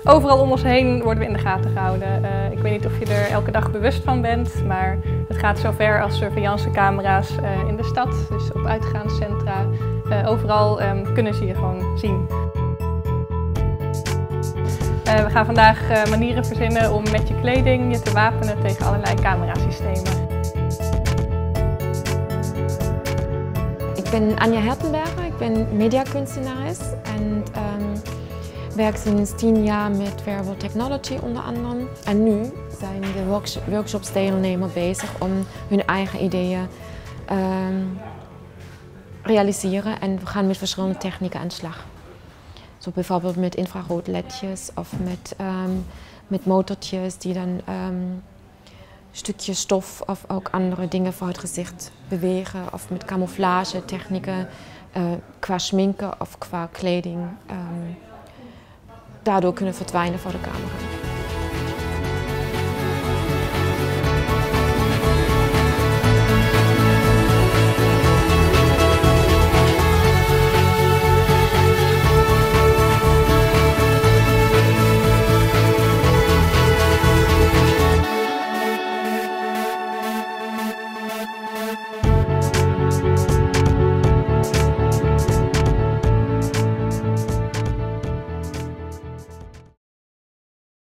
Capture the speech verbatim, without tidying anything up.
Overal om ons heen worden we in de gaten gehouden. Uh, ik weet niet of je er elke dag bewust van bent, maar het gaat zover als surveillancecamera's uh, in de stad, dus op uitgaanscentra. Uh, overal um, kunnen ze je gewoon zien. Uh, we gaan vandaag uh, manieren verzinnen om met je kleding je te wapenen tegen allerlei camerasystemen. Ik ben Anja Hertenberger, ik ben mediakunstenares en um, werk sinds tien jaar met Wearable Technology onder andere. En nu zijn de workshopsdeelnemers bezig om hun eigen ideeën um, realiseren en we gaan met verschillende technieken aan de slag. Zo bijvoorbeeld met infraroodledjes of met, um, met motortjes die dan um, stukjes stof of ook andere dingen voor het gezicht bewegen. Of met camouflage technieken uh, qua schminken of qua kleding. Um, daardoor kunnen verdwijnen voor de camera.